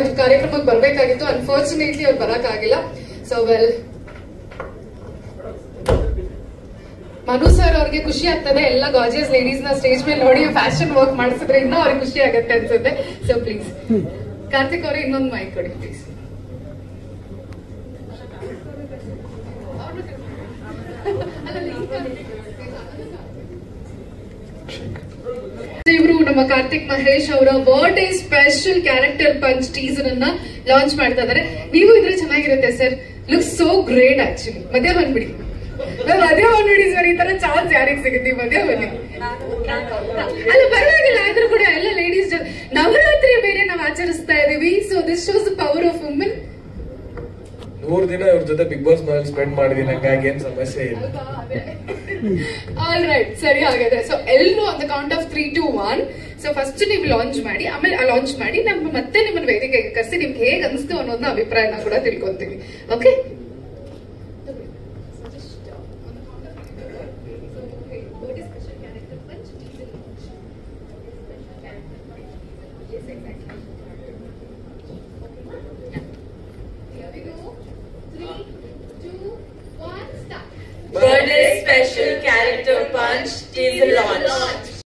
ಕಾರ್ಯಕ್ರಮಕ್ಕೆ ಬರ್ಬೇಕಾಗಿತ್ತು. ಅನ್ಫಾರ್ಚುನೇಟ್ಲಿ ಅವ್ರು ಬರಕ್ ಆಗಿಲ್ಲ. ಸೊ ವೆಲ್, ಮನು ಸರ್ ಅವ್ರಿಗೆ ಖುಷಿ ಆಗ್ತದೆ ಎಲ್ಲ ಗಾರ್ಜಿಯಸ್ ಲೇಡೀಸ್ ನ ಸ್ಟೇಜ್ ಮೇಲೆ ನೋಡಿ ಫ್ಯಾಷನ್ ವರ್ಕ್ ಮಾಡಿಸಿದ್ರೆ ಇನ್ನೂ ಅವ್ರಿಗೆ ಖುಷಿ ಆಗತ್ತೆ ಅನ್ಸುತ್ತೆ. ಸೊ ಪ್ಲೀಸ್ ಕಾರ್ತಿಕ್ ಅವರೇ ಇನ್ನೊಂದು ಮೈಕ್ ಕೊಡಿ ಪ್ಲೀಸ್. ಇವರು ನಮ್ಮ ಕಾರ್ತಿಕ್ ಮಹೇಶ್ ಅವರ birthday special character punch teaser ಅನ್ನ ಲಾಂಚ್ ಮಾಡ್ತಾ ಇದಾರೆ. ನೀವು ಇದ್ರೆ ಚೆನ್ನಾಗಿರುತ್ತೆ sir. Look so great actually. ಮಧ್ಯ ಬಂದ್ಬಿಡಿ ಸರ್. ಈ ತರ ಚಾನ್ಸ್ ಯಾರಿಗೆ ಸಿಗುತ್ತೆ? ಮಧ್ಯ ಬನ್ನಿ. ಅಲ್ಲ ಪರವಾಗಿಲ್ಲ, ಆದ್ರೂ ಕೂಡ ಎಲ್ಲ ಲೇಡೀಸ್ ನವರಾತ್ರಿ ಬೇರೆ ನಾವು ಆಚರಿಸ್ತಾ ಇದೀವಿ. So this shows the power of women. 3 ದಿನ ಇವ್ರ ಜೊತೆ ಬಿಗ್ ಬಾಸ್ ಮನೇಲಿ ಸ್ಪೆಂಡ್ ಮಾಡಿದೀನಿ, ಹಂಗಾಗಿ ಏನ್ ಸಮಸ್ಯೆ ಇಲ್ಲ. ಆಲ್ ರೈಟ್, ಸರಿ ಹಾಗಾದ್ರೆ. ಸೊ ಎಲ್ಲರೂ on the count of 3, 2, 1. So first ನೀವು ಲಾಂಚ್ ಮಾಡಿ, ಆಮೇಲೆ ಲಾಂಚ್ ಮಾಡಿ ನಮ್ಮ ಮತ್ತೆ ನಿಮ್ಮನ್ನ ವೇದಿಕೆಗೆ ಕರೆಸಿ ನಿಮ್ಗೆ ಹೇಗೆ ಅನಿಸ್ತು ಅನ್ನೋದನ್ನ ಅಭಿಪ್ರಾಯನ ಕೂಡ ತಿಳ್ಕೊಂತೀವಿ. Okay? Birthday special character punch teaser launch.